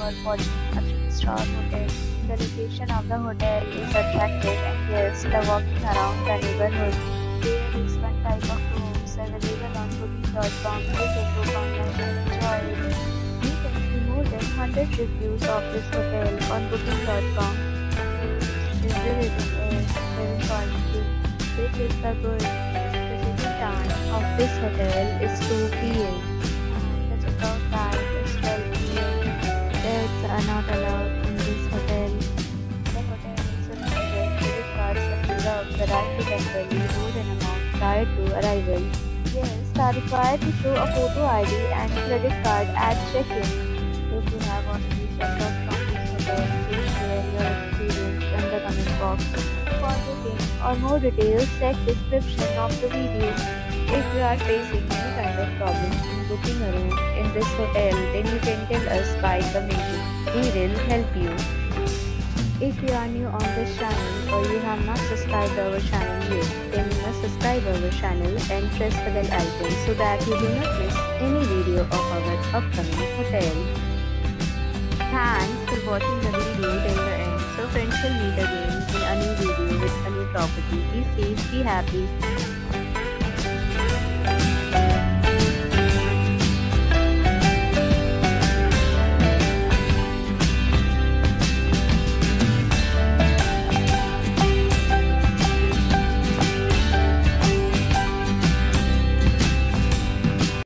for watching a 3-star hotel. The location of the hotel is attractive and guests love walking around the neighborhood. There is one type of rooms available on Booking.com. You can book online and enjoy it. You can see more than 100 reviews of this hotel on Booking.com. Its review rating is 7.3, which is the good. The check-in time of this hotel is 2 p.m. The checkout time is 12 p.m. Pets are not allowed in this hotel. The hotel accepts credit cards and reserves the right to temporarily hold an amount prior to arrival. Guests are required to show a photo ID and credit card at check-in. If you have already checked out from this hotel, please share your experience in the comment box. For booking or more details, check description of the video. If you are facing any kind of problem in booking a room in this hotel, then you can tell us by commenting. We will help you. If you are new on this channel or you have not subscribed our channel yet, then you must subscribe our channel and press the bell icon so that you do not miss any video of our upcoming hotel. Thanks for watching the video till the end. So friends, will meet again in a new video with a new property. Be safe, be happy.